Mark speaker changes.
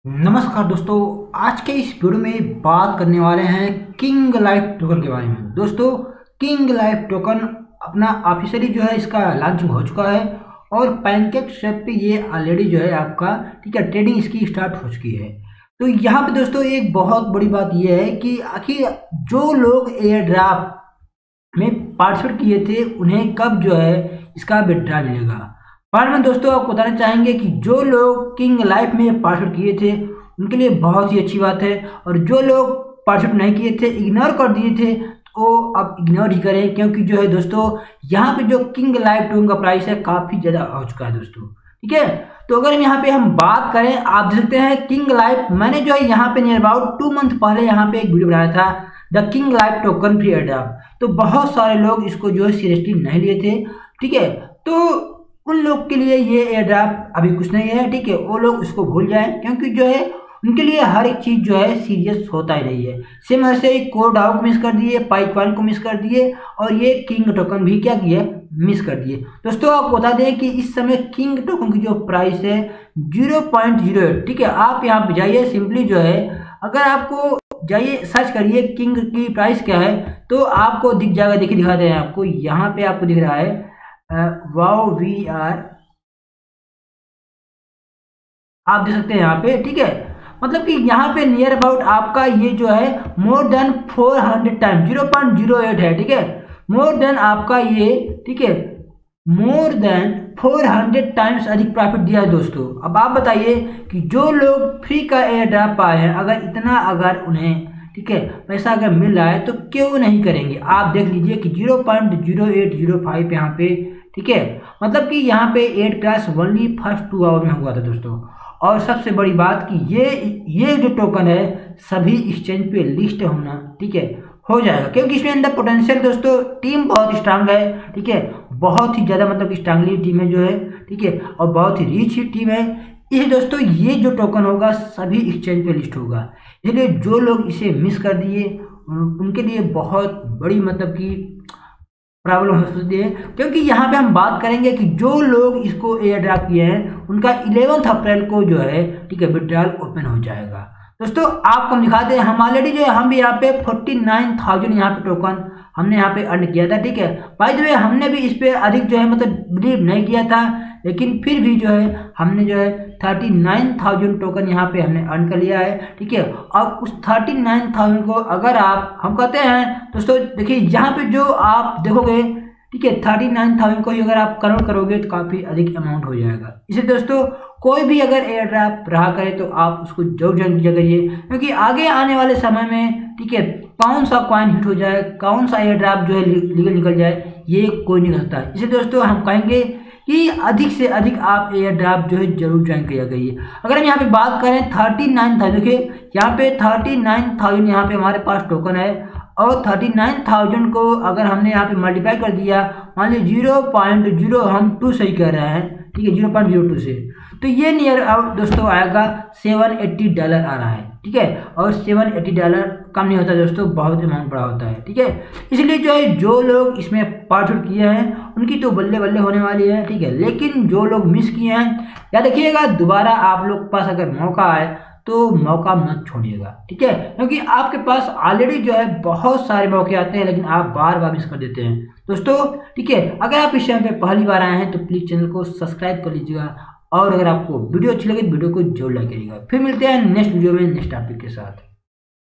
Speaker 1: नमस्कार दोस्तों। आज के इस वीडियो में बात करने वाले हैं किंग लाइफ टोकन के बारे में। दोस्तों, किंग लाइफ टोकन अपना ऑफिशियली जो है इसका लॉन्चिंग हो चुका है और पैनकेक स्वैप पे ये ऑलरेडी जो है आपका ठीक है ट्रेडिंग इसकी स्टार्ट हो चुकी है। तो यहाँ पे दोस्तों एक बहुत बड़ी बात ये है कि आखिर जो लोग एयर ड्राफ्ट में पार्टिसिपेट किए थे उन्हें कब जो है इसका विड्रॉ मिलेगा। पर में दोस्तों आपको बताना चाहेंगे कि जो लोग किंग लाइफ में पार्टिसिपेट किए थे उनके लिए बहुत ही अच्छी बात है, और जो लोग पार्टिसिपेट नहीं किए थे, इग्नोर कर दिए थे, तो अब इग्नोर ही करें, क्योंकि जो है दोस्तों यहाँ पे जो किंग लाइफ टोकन का प्राइस है काफ़ी ज़्यादा हो चुका है दोस्तों। ठीक है, तो अगर यहाँ पे हम बात करें, आप देख सकते हैं किंग लाइफ, मैंने जो है यहाँ पे नियर अबाउट 2 मंथ पहले यहाँ पे एक वीडियो बनाया था the King Life Token free airdrop. तो बहुत सारे लोग इसको जो है सीरियसली नहीं लिए थे। ठीक है, तो उन लोग के लिए ये एयरड्रॉप अभी कुछ नहीं है। ठीक है, वो लोग इसको भूल जाएं, क्योंकि जो है उनके लिए हर एक चीज़ जो है सीरियस होता ही रही है। सेम ऐसे ही कोडाउ को मिस कर दिए, पाइकवान को मिस कर दिए, और ये किंग टोकन भी क्या किए, मिस कर दिए। दोस्तों आपको बता दें कि इस समय किंग टोकन की जो प्राइस है 0.08। ठीक है, आप यहाँ पे जाइए, सिंपली जो है अगर आपको जाइए सर्च करिए किंग की प्राइस क्या है, तो आपको दिख जाएगा। देखिए दिखा दे रहे हैं आपको, यहाँ पे आपको दिख रहा है वाओ वी आर, आप देख सकते हैं यहाँ पे। ठीक है, मतलब कि यहाँ पे नियर अबाउट आपका ये जो है मोर देन 400 टाइम 0.08 है। ठीक है, मोर देन आपका ये, ठीक है, मोर देन 400 टाइम्स अधिक प्रॉफिट दिया है दोस्तों। अब आप बताइए कि जो लोग फ्री का एयर ड्रॉप पाए हैं, अगर इतना अगर उन्हें ठीक है पैसा अगर मिल रहा है तो क्यों नहीं करेंगे। आप देख लीजिए कि 0.0805 यहाँ पे, ठीक है, मतलब कि यहाँ पे 8 क्लास ओनली फर्स्ट 2 आवर में हुआ था दोस्तों। और सबसे बड़ी बात कि ये जो टोकन है सभी एक्सचेंज पे लिस्ट होना, ठीक है, हो जाएगा, क्योंकि इसमें अंदर पोटेंशियल दोस्तों, टीम बहुत स्ट्रांग है। ठीक है, बहुत ही ज़्यादा मतलब स्ट्रांगली टीम है जो है। ठीक है, और बहुत ही रिच टीम है। इसलिए दोस्तों ये जो टोकन होगा सभी एक्सचेंज पे लिस्ट होगा। इसलिए जो लोग इसे मिस कर दिए उनके लिए बहुत बड़ी मतलब कि प्रॉब्लम हो सकती है, क्योंकि यहाँ पे हम बात करेंगे कि जो लोग इसको एयर ड्रॉप किए हैं उनका 11 अप्रैल को जो है ठीक है विड्रॉल ओपन हो जाएगा। दोस्तों आपको हम दिखाते हैं, हम ऑलरेडी जो है हम भी यहाँ पे 49,000 यहाँ पे टोकन हमने यहाँ पे अर्न किया था। ठीक है, बाय द वे हमने भी इस पे अधिक जो है मतलब बिलीव नहीं किया था, लेकिन फिर भी जो है हमने जो है 39,000 टोकन यहाँ पे हमने अर्न कर लिया है। ठीक है, और उस 39,000 को अगर आप हम कहते हैं दोस्तों, देखिए यहाँ पे जो आप देखोगे, ठीक है, 39,000 को ही अगर आप कन्वर्ट करोगे तो काफ़ी अधिक अमाउंट हो जाएगा। इसलिए दोस्तों कोई भी अगर एयर ड्रॉप रहा करे तो आप उसको जरूर ज्वाइन कीजिए करिए, क्योंकि आगे आने वाले समय में ठीक है कौन सा कॉइन हिट हो जाए, कौन सा एयर ड्रॉप जो है लीगल निकल जाए, ये कोई नहीं कर सकता। इसलिए दोस्तों हम कहेंगे कि अधिक से अधिक आप एयर ड्रॉप जो है जरूर ज्वाइन किया करिए। अगर हम यहाँ पे बात करें 39,000, देखिए यहाँ पे 39,000 यहाँ पे हमारे पास टोकन है, और 39,000 को अगर हमने यहाँ पे मल्टीप्लाई कर दिया, मान लीजिए 0.0 हम 2 सही कर रहे हैं, ठीक है, 0.02 से, तो ये नियर दोस्तों आएगा $780 आ रहा है। ठीक है, और $780 कम नहीं होता दोस्तों, बहुत अमाउंट बड़ा होता है। ठीक है, इसलिए जो है जो लोग इसमें पार्टिसिपेट किए हैं उनकी तो बल्ले बल्ले होने वाली है। ठीक है, लेकिन जो लोग मिस किए हैं या देखिएगा, दोबारा आप लोग के पास अगर मौका आए तो मौका मत छोड़िएगा। ठीक है, क्योंकि आपके पास ऑलरेडी जो है बहुत सारे मौके आते हैं, लेकिन आप बार बार मिस कर देते हैं दोस्तों। ठीक है, अगर आप इस चैनल पे पहली बार आए हैं तो प्लीज़ चैनल को सब्सक्राइब कर लीजिएगा, और अगर आपको वीडियो अच्छी लगे तो वीडियो को जरूर लाइक करिएगा। फिर मिलते हैं नेक्स्ट वीडियो में नेक्स्ट टॉपिक के साथ।